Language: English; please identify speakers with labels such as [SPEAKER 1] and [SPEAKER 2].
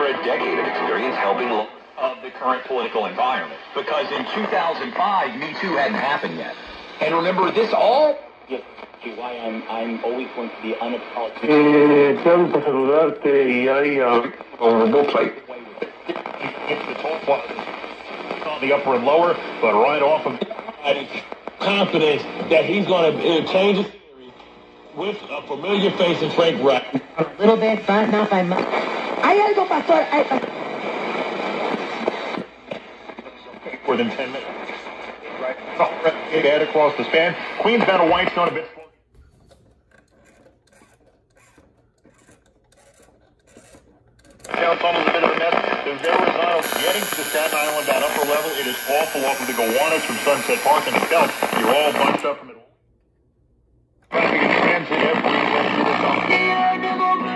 [SPEAKER 1] a decade of experience helping of the current political environment. Because in 2005, Me Too hadn't happened yet. And remember, this all...
[SPEAKER 2] Yes, why I'm always going to be unapologetic.
[SPEAKER 3] Tanto saludarte y hay we'll play.
[SPEAKER 4] It's the top one. It's on the upper and lower, but right off of confidence that he's going to change his theory with a familiar face in Frank Wright.
[SPEAKER 5] A little bit, but not by much. Hay algo, pastor.
[SPEAKER 4] More than 10 minutes. Right. Bad across the span. Queen's down to Whitestone a bit. Now it's almost a bit of a mess. There's Arizona getting to the Staten Island, that upper level. It is awful off of the Gowanus from Sunset Park and itself. You're all bunched up from it. Traffic and transit everywhere.